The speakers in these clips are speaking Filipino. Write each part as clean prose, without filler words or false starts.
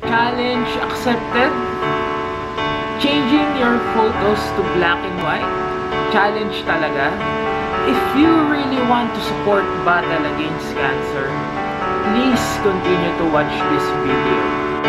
Challenge accepted. Changing your photos to black and white. Challenge talaga. If you really want to support battle against cancer, please continue to watch this video.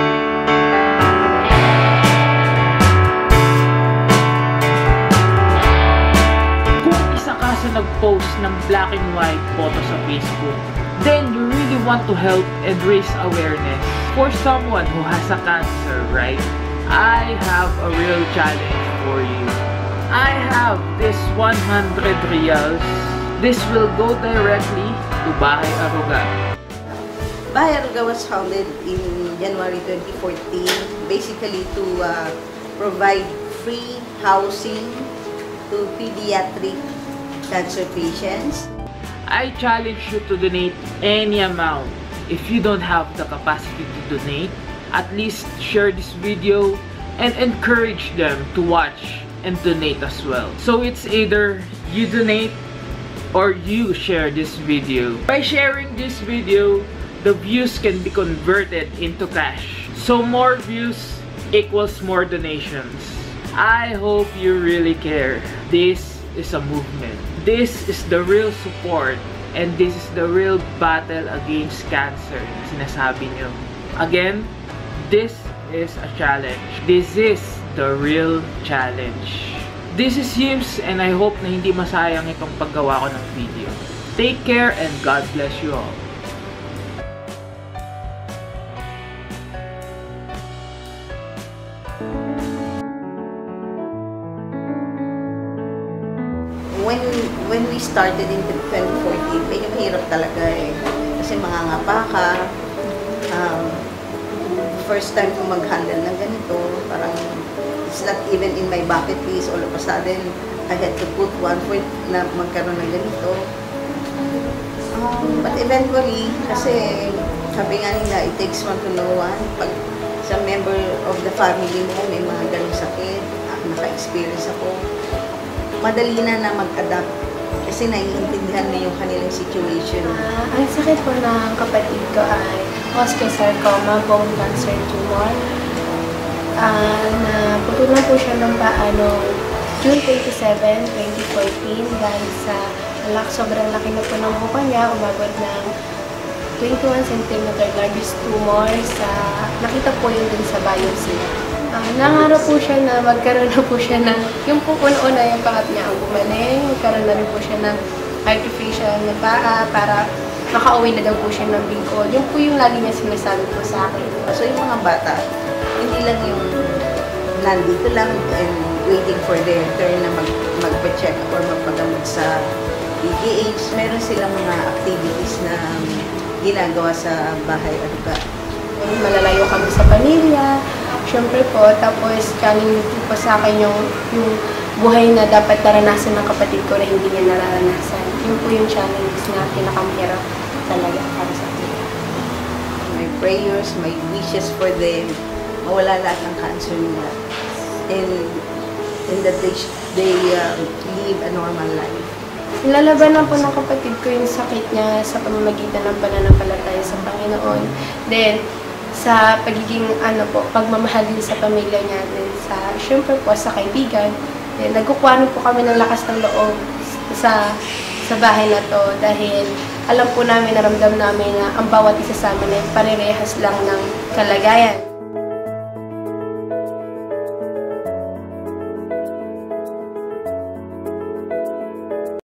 Kung isa ka sa nag-post ng black and white photo sa Facebook, then you really want to help and raise awareness for someone who has a cancer, right? I have a real challenge for you. I have this 100 reals. This will go directly to Bahay Aruga. Bahay Aruga was founded in January 2014, basically to provide free housing to pediatric cancer patients. I challenge you to donate any amount. If you don't have the capacity to donate, at least share this video and encourage them to watch and donate as well. So it's either you donate or you share this video. By sharing this video, the views can be converted into cash. So more views equals more donations. I hope you really care. This is a movement. This is the real support and this is the real battle against cancer na sinasabi nyo. Again, this is a challenge. This is the real challenge. This is Yims and I hope na hindi masayang itong paggawa ko ng video. Take care and God bless you all. When we started in 2014, medyo mahirap talaga eh. Kasi mangangapa ka. First time ko mag-handle ng ganito, parang it's not even in my bucket list. All of a sudden, I had to put one foot na magkaroon ng ganito. But eventually, kasi sabi nga nila, it takes one to know one. Pag sa member of the family mo, may mga ganong sakit, naka-experience ako, madali na mag-adapt. Kasi naiintindihan mo yung kanilang situation. Ang sakit po ng kapatid ko ay osteosarcoma, bone cancer tumor. Naputulan po siya ng paa noong June 27, 2014 dahil sa sobrang laki na po ng buka niya, umabot ng 21 cm largest tumor nakita po yun din sa biopsy. Nangarap po siya na magkaroon na po siya ng, yung po una-una yung pangat niya ang gumaling, magkaroon na rin po siya ng artificial na paa para makauwi na daw po siya ng Bicol. Yung po yung lagi niya sinasabi po sa akin. So yung mga bata, hindi lang yung nandito lang and waiting for their turn na magpa-check or magpagamot sa PGH. Meron silang mga activities na ginagawa sa Bahay Aruga. Malalayo kami sa pamilya, syempre po, tapos challenge po sa akin yung buhay na dapat naranasan ng kapatid ko na hindi niya nararanasan. Yun po yung challenge na pinakamahirap talaga para sa akin. My prayers, my wishes for them, mawala lahat ng cancer nila. And that they live a normal life. Lalabanan po ng kapatid ko yung sakit niya sa pamamagitan ng pananampalataya sa Panginoon. Then, sa pagiging pagmamahal din sa pamilya niya, then syempre po sa kaibigan. Then, nagkukuha po kami ng lakas ng loob sa bahay na to dahil alam po namin, naramdam namin na ang bawat isa sa amin ay parehas lang ng kalagayan.